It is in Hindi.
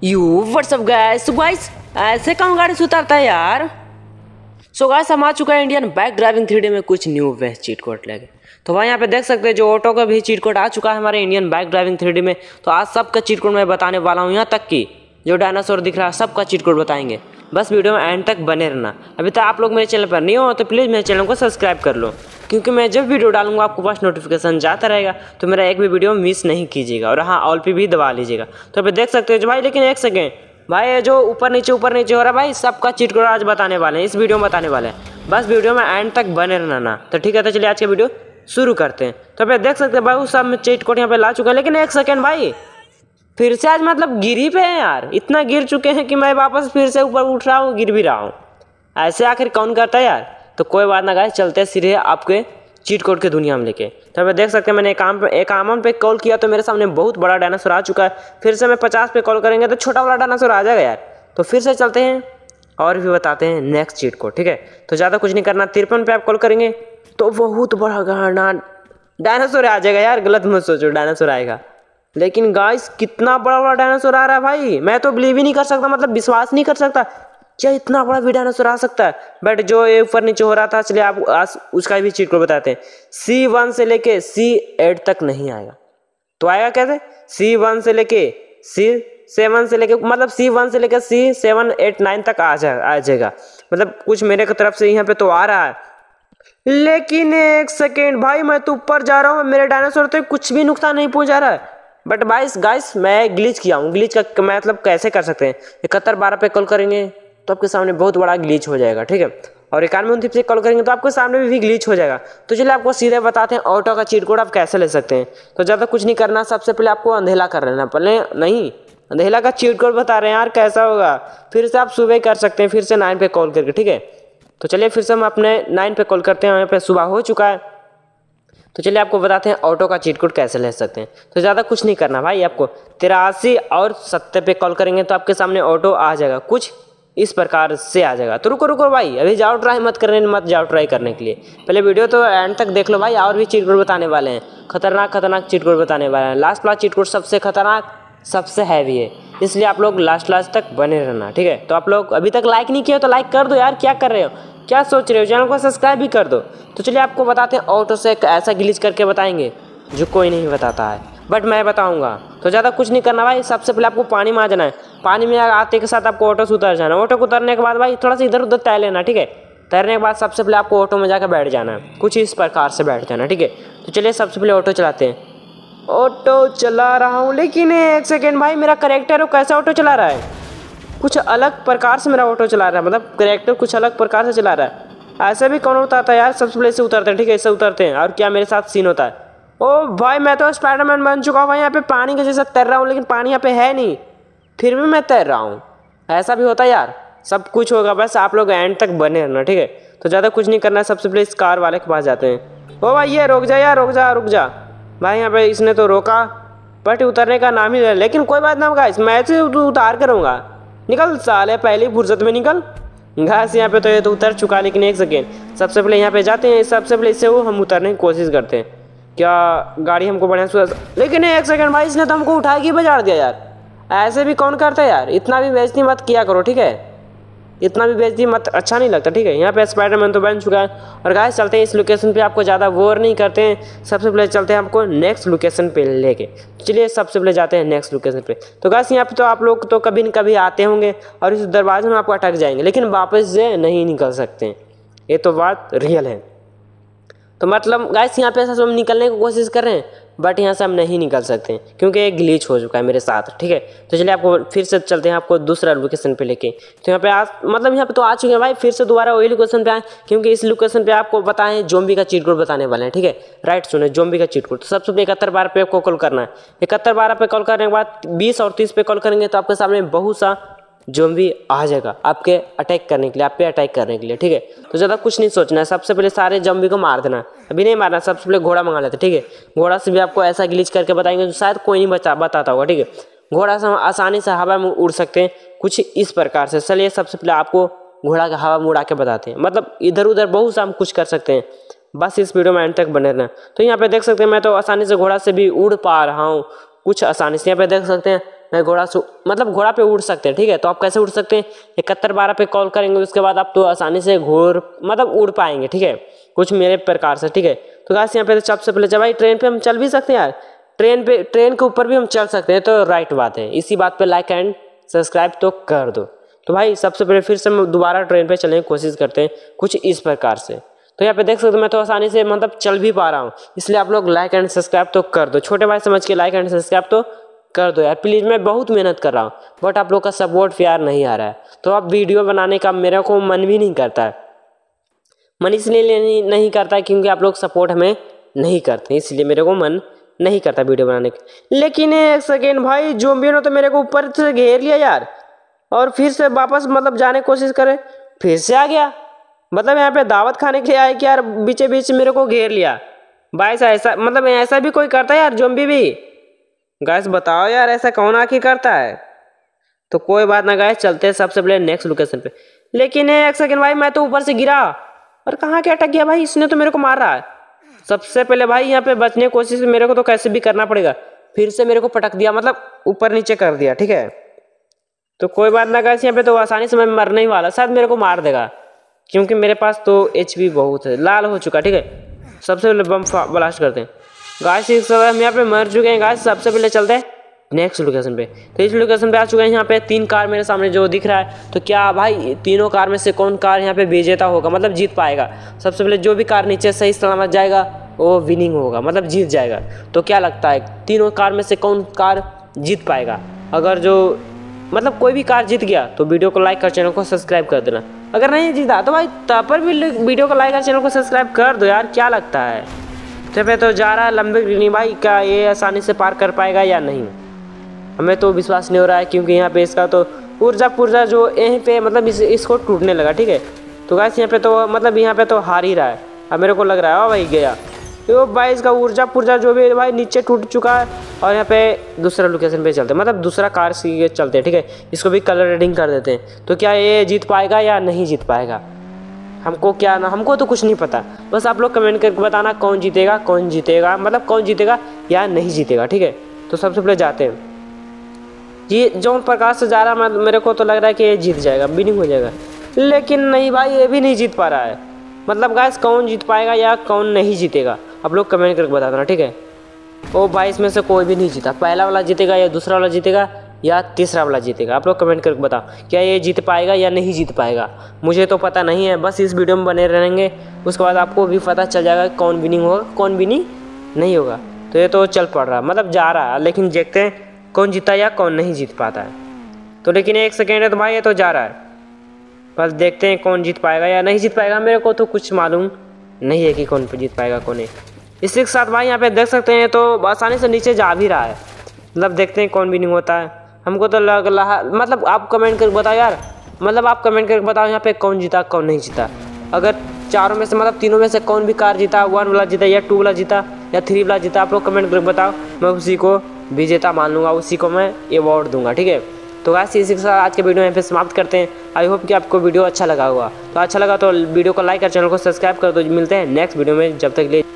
यू व्हाट्सअप गाइस ऐसे कौन गाड़ी से उतारता है यार। सो गाइस हम आ चुका है इंडियन बाइक ड्राइविंग 3D में कुछ न्यू बेस्ट चीट कोड लेके। तो भाई यहाँ पे देख सकते हैं जो ऑटो का भी चीट कोड आ चुका है हमारे इंडियन बाइक ड्राइविंग 3D में। तो आज सबका चीट कोड मैं बताने वाला हूँ, यहाँ तक कि जो डायनासोर दिख रहा है सबका चीट कोड बताएंगे। बस वीडियो में एंड तक बने रहना। अभी तक आप लोग मेरे चैनल पर नहीं हो तो प्लीज़ मेरे चैनल को सब्सक्राइब कर लो, क्योंकि मैं जब वीडियो डालूंगा आपको पास नोटिफिकेशन जाता रहेगा, तो मेरा एक भी वीडियो मिस नहीं कीजिएगा। और हाँ, ऑल पे भी दबा लीजिएगा। तो अभी देख सकते हो भाई, लेकिन एक सेकेंड भाई, जो ऊपर नीचे हो रहा है भाई, सबका चीट कोड आज बताने वाले हैं, इस वीडियो में बताने वाले हैं। बस वीडियो में एंड तक बने रहना ना। तो ठीक है, तो चलिए आज का वीडियो शुरू करते हैं। तो अभी देख सकते हैं भाई, उस सब में चीट कोड यहाँ पे ला चुका है। लेकिन एक सेकेंड भाई, फिर से आज मतलब गिरी पे है यार। इतना गिर चुके हैं कि मैं वापस फिर से ऊपर उठ रहा हूँ, गिर भी रहा हूँ। ऐसे आखिर कौन करता है यार। तो कोई बात ना गाइस, चलते सीधे आपके चीट कोड के दुनिया में लेके। तो अभी देख सकते हैं मैंने एक आमन पे कॉल किया तो मेरे सामने बहुत बड़ा डायनासोर आ चुका है। फिर से मैं 50 पे कॉल करेंगे तो छोटा वाला डायनासोर आ जाएगा यार। तो फिर से चलते हैं और भी बताते हैं नेक्स्ट चीट कोड। ठीक है, तो ज़्यादा कुछ नहीं करना। 53 पे आप कॉल करेंगे तो बहुत बड़ा डायनासोर आ जाएगा यार। गलत मत सोचो, डायनासोर आएगा। लेकिन गाइस कितना बड़ा बड़ा डायनासोर आ रहा है भाई, मैं तो बिलीव ही नहीं कर सकता, मतलब विश्वास नहीं कर सकता क्या इतना बड़ा भी डायनासोर आ सकता है। बट जो ये ऊपर नीचे हो रहा था, चलिए आप आज उसका भी चीट कोड बताते हैं। C1 से लेके C8 तक नहीं आएगा तो आएगा कैसे? C1 से लेके C7 से लेके, मतलब C1 से लेके C7 8 9 तक आ जाएगा। मतलब कुछ मेरे की तरफ से यहाँ पे तो आ रहा है। लेकिन एक सेकेंड भाई, मैं तो ऊपर जा रहा हूँ, मेरे डायनासोर तो कुछ भी नुकसान नहीं पहुंचा रहा है। बट गाइस मैं ग्लिच किया हूँ। ग्लिच का मतलब कैसे कर सकते हैं? 71 12 पे कॉल करेंगे तो आपके सामने बहुत बड़ा ग्लिच हो जाएगा। ठीक है, और 91 29 पे कॉल करेंगे तो आपके सामने भी ग्लिच हो जाएगा। तो चलिए आपको सीधे बताते हैं ऑटो का चीट कोड आप कैसे ले सकते हैं। तो ज़्यादा कुछ नहीं करना, सबसे पहले आपको अंधेला कर लेना। पहले नहीं, अंधेला का चीट कोड बता रहे हैं यार, कैसा होगा। फिर से आप सुबह कर सकते हैं, फिर से 9 पे कॉल करके। ठीक है, तो चलिए फिर से हम अपने 9 पे कॉल करते हैं। यहाँ पे सुबह हो चुका है। तो चलिए आपको बताते हैं ऑटो का चीट कोड कैसे ले सकते हैं। तो ज़्यादा कुछ नहीं करना भाई, आपको 83 और 70 पे कॉल करेंगे तो आपके सामने ऑटो आ जाएगा, कुछ इस प्रकार से आ जाएगा। तो रुको भाई, अभी जाओ ट्राई मत जाओ ट्राई करने के लिए। पहले वीडियो तो एंड तक देख लो भाई, और भी चीट कोड बताने वाले हैं। खतरनाक चीट कोड बताने वाले हैं। लास्ट वाला चीट कोड सबसे खतरनाक, सबसे हैवी है, इसलिए आप लोग लास्ट तक बने रहना। ठीक है, तो आप लोग अभी तक लाइक नहीं किया तो लाइक कर दो यार, क्या कर रहे हो, क्या सोच रहे हो, चैनल को सब्सक्राइब भी कर दो। तो चलिए आपको बताते हैं ऑटो से एक ऐसा ग्लिच करके बताएंगे जो कोई नहीं बताता है, बट मैं बताऊंगा। तो ज़्यादा कुछ नहीं करना भाई, सबसे पहले आपको पानी में आ जाना है। पानी में आते के साथ आपको ऑटो से उतर जाना है। ऑटो को उतरने के बाद भाई थोड़ा सा इधर उधर तैर लेना। ठीक है, तैरने के बाद सबसे पहले आपको ऑटो में जाकर बैठ जाना है, कुछ इस प्रकार से बैठ जाना। ठीक है, तो चलिए सबसे पहले ऑटो चलाते हैं। ऑटो चला रहा हूँ, लेकिन एक सेकेंड भाई, मेरा करेक्टर वो कैसा ऑटो चला रहा है? कुछ अलग प्रकार से मेरा ऑटो चला रहा है, मतलब करेक्टर कुछ अलग प्रकार से चला रहा है। ऐसे भी कौन उतरता है यार? सबसे पहले से उतरते हैं। ठीक है, इससे उतरते हैं। और क्या मेरे साथ सीन होता है? ओ भाई, मैं तो स्पाइडरमैन बन चुका हूँ भाई। यहाँ पे पानी के जैसा तैर रहा हूँ, लेकिन पानी यहाँ पे है नहीं, फिर भी मैं तैर रहा हूँ। ऐसा भी होता है यार, सब कुछ होगा। बस आप लोग एंड तक बने रहना। ठीक है, तो ज़्यादा कुछ नहीं करना है। सबसे पहले इस कार वाले के पास जाते हैं। ओ भाई, ये रुक जा यार, रुक जा भाई। यहाँ पे इसने तो रोका, बट उतरने का नाम ही ले। लेकिन कोई बात ना गाइस, मैं ऐसे उतार करूँगा। निकल साले, पहली फुर्सत में निकल। घास यहाँ पे तो ये तो उतर चुका, लेकिन एक सेकेंड, सबसे पहले यहाँ पे जाते हैं। सबसे पहले इससे वो हम उतरने की कोशिश करते हैं। क्या गाड़ी हमको बढ़िया, लेकिन एक सेकेंड भाई, इसने तो हमको उठा के बजा दिया यार। ऐसे भी कौन करता है यार? इतना भी बेइज्जती मत किया करो। ठीक है, इतना भी बेइज्जती मत, अच्छा नहीं लगता। ठीक है, यहाँ पे स्पाइडरमैन तो बन चुका है। और गाइस चलते हैं इस लोकेशन पे, आपको ज़्यादा बोर नहीं करते हैं। सबसे पहले चलते हैं आपको नेक्स्ट लोकेशन पे लेके। चलिए सबसे पहले जाते हैं नेक्स्ट लोकेशन पे। तो गाइस यहाँ पे तो आप लोग तो कभी न कभी आते होंगे और इस दरवाजे में आपको अटक जाएंगे, लेकिन वापस से नहीं निकल सकते। ये तो बात रियल है। तो मतलब गाइस यहाँ पे ऐसा हम निकलने की कोशिश कर रहे हैं, बट यहाँ से हम नहीं निकल सकते क्योंकि एक ग्लिच हो चुका है मेरे साथ। ठीक है, तो चलिए आपको फिर से चलते हैं आपको दूसरा लोकेशन पे लेके। तो यहाँ पे मतलब यहाँ पे तो आ चुके हैं भाई, फिर से दोबारा वही लोकेशन पे आए, क्योंकि इस लोकेशन पे आपको बताएं ज़ॉम्बी का चीट कोड बताने वाले हैं। ठीक है, राइट सुने, ज़ॉम्बी का चीट कोड। तो सबसे पहले 71 12 पे आपको कॉल करना है। 71 12 पे कॉल करने के बाद 20 और 30 पे कॉल करेंगे तो आपके सामने बहुत सा ज़ॉम्बी आ जाएगा आपके अटैक करने के लिए, आप पे अटैक करने के लिए। ठीक है, तो ज़्यादा कुछ नहीं सोचना है। सबसे पहले सारे ज़ॉम्बी को मार देना। अभी नहीं मारना, सबसे पहले घोड़ा मंगा लेते। ठीक है, घोड़ा से भी आपको ऐसा ग्लिच करके बताएंगे जो शायद कोई नहीं बताता होगा। ठीक है, घोड़ा से हम आसानी से हवा में उड़ सकते हैं, कुछ इस प्रकार से। चलिए सबसे पहले आपको घोड़ा का हवा में उड़ा के बताते हैं, मतलब इधर उधर बहुत सा हम कुछ कर सकते हैं। बस इस वीडियो में एंड तक बने रहना। तो यहाँ पे देख सकते हैं मैं तो आसानी से घोड़ा से भी उड़ पा रहा हूँ, कुछ आसानी से। यहाँ पे देख सकते हैं मतलब घोड़ा पे उड़ सकते हैं, ठीक है। तो आप कैसे उड़ सकते हैं, 7112 पे कॉल करेंगे, उसके बाद आप तो आसानी से मतलब उड़ पाएंगे, ठीक है, कुछ मेरे प्रकार से, ठीक है। तो गाइस यहाँ पे तो सबसे पहले भाई ट्रेन पे हम चल भी सकते हैं यार, ट्रेन के ऊपर भी हम चल सकते हैं, तो राइट बात है। इसी बात पे लाइक एंड सब्सक्राइब तो कर दो। तो भाई सबसे पहले फिर से हम दोबारा ट्रेन पे चलने की कोशिश करते हैं कुछ इस प्रकार से। तो यहाँ पे देख सकते हो मैं तो आसानी से मतलब चल भी पा रहा हूँ, इसलिए आप लोग लाइक एंड सब्सक्राइब तो कर दो, छोटे भाई समझ के लाइक एंड सब्सक्राइब तो कर दो यार प्लीज़। मैं बहुत मेहनत कर रहा हूँ बट आप लोग का सपोर्ट यार नहीं आ रहा है, तो अब वीडियो बनाने का मेरे को मन भी नहीं करता है। मन इसलिए नहीं करता है क्योंकि आप लोग सपोर्ट हमें नहीं करते, इसलिए मेरे को मन नहीं करता वीडियो बनाने का। लेकिन एक सेकेंड भाई, ज़ॉम्बी ने तो मेरे को ऊपर से घेर लिया यार, और फिर से वापस मतलब जाने की कोशिश करे, फिर से आ गया। मतलब यहाँ पे दावत खाने के लिए आए कि यार बीचे बीच मेरे को घेर लिया। भाई ऐसा मतलब ऐसा भी कोई करता है यार ज़ॉम्बी भी? गाइस बताओ यार ऐसा कौन आके करता है? तो कोई बात ना गाइस, चलते हैं सबसे पहले नेक्स्ट लोकेशन पे। लेकिन एक सेकेंड भाई, मैं तो ऊपर से गिरा और कहाँ के अटक गया भाई, इसने तो मेरे को मार रहा है। सबसे पहले भाई यहाँ पे बचने की कोशिश मेरे को तो कैसे भी करना पड़ेगा, फिर से मेरे को पटक दिया, मतलब ऊपर नीचे कर दिया, ठीक है। तो कोई बात ना गाइस, यहाँ पे तो आसानी से मैं मरने ही वाला, शायद मेरे को मार देगा क्योंकि मेरे पास तो HP बहुत है, लाल हो चुका, ठीक है। सबसे पहले बम ब्लास्ट करते हैं गाइस। इस समय हम यहाँ पे मर चुके हैं गाइस। सबसे पहले चलते हैं नेक्स्ट लोकेशन पे। तो इस लोकेशन पे आ चुके हैं, यहाँ पे 3 कार मेरे सामने जो दिख रहा है। तो क्या भाई तीनों कार में से कौन कार यहाँ पे विजेता होगा, मतलब जीत पाएगा? सबसे पहले जो भी कार नीचे सही सलामत जाएगा वो विनिंग होगा, मतलब जीत जाएगा। तो क्या लगता है तीनों कार में से कौन कार जीत पाएगा? अगर जो मतलब कोई भी कार जीत गया तो वीडियो को लाइक कर, चैनल को सब्सक्राइब कर देना। अगर नहीं जीता तो भाई तब पर भी वीडियो को लाइक और चैनल को सब्सक्राइब कर दो यार, क्या लगता है? तो जा रहा है लंबे भाई, क्या ये आसानी से पार कर पाएगा या नहीं? हमें तो विश्वास नहीं हो रहा है क्योंकि यहाँ पे इसका तो पुर्जा जो यहीं पे मतलब इसको टूटने लगा, ठीक है। तो गाइस यहाँ पे तो मतलब यहाँ पे तो हार ही रहा है, अब मेरे को लग रहा है। भाई गया तो भाई इसका पुर्जा जो भी भाई नीचे टूट चुका है। और यहाँ पे दूसरा लोकेशन पे चलते हैं, मतलब दूसरा कार से चलते हैं, ठीक है। इसको भी कलर रेडिंग कर देते हैं। तो क्या ये जीत पाएगा या नहीं जीत पाएगा? हमको तो कुछ नहीं पता, बस आप लोग कमेंट करके बताना कौन जीतेगा मतलब कौन जीतेगा या नहीं जीतेगा, ठीक है। तो सबसे पहले जाते हैं जी, जो प्रकाश से जा रहा है मेरे को तो लग रहा है कि ये जीत जाएगा, विनिंग हो जाएगा। लेकिन नहीं भाई, ये भी नहीं जीत पा रहा है। मतलब गाइस कौन जीत पाएगा या कौन नहीं जीतेगा आप लोग कमेंट करके बता देना, ठीक है। ओ भाई इसमें से कोई भी नहीं जीता, पहला वाला जीतेगा या दूसरा वाला जीतेगा या तीसरा वाला जीतेगा? आप लोग कमेंट करके बताओ, क्या ये जीत पाएगा या नहीं जीत पाएगा? मुझे तो पता नहीं है, बस इस वीडियो में बने रहेंगे, उसके बाद आपको भी पता चल जाएगा कौन विनिंग होगा कौन विनिंग नहीं होगा। तो ये तो चल पड़ रहा है, मतलब जा रहा है, लेकिन देखते हैं कौन जीता या कौन नहीं जीत पाता है। तो लेकिन एक सेकेंड है, तो भाई ये तो जा रहा है, बस देखते हैं कौन जीत पाएगा या नहीं जीत पाएगा। मेरे को तो कुछ मालूम नहीं है कि कौन जीत पाएगा कौन नहीं। इसी के साथ भाई यहाँ पे देख सकते हैं तो आसानी से नीचे जा भी रहा है, मतलब देखते हैं कौन विनिंग होता है। हमको तो लग रहा, मतलब आप कमेंट करके बताओ यार, मतलब आप कमेंट करके बताओ यहाँ पे कौन जीता कौन नहीं जीता। अगर चारों में से मतलब तीनों में से कौन भी कार जीता, 1 वाला जीता या 2 वाला जीता या 3 वाला जीता, आप लोग कमेंट करके बताओ। मैं उसी को विजेता मान लूँगा, उसी को मैं अवार्ड दूंगा, ठीक है। तो गाइस इसी के साथ आज के वीडियो यहाँ पे समाप्त करते हैं। आई होप कि आपको वीडियो अच्छा लगा होगा। तो अच्छा लगा तो वीडियो को लाइक और चैनल को सब्सक्राइब कर दो। मिलते हैं नेक्स्ट वीडियो में, जब तक के लिए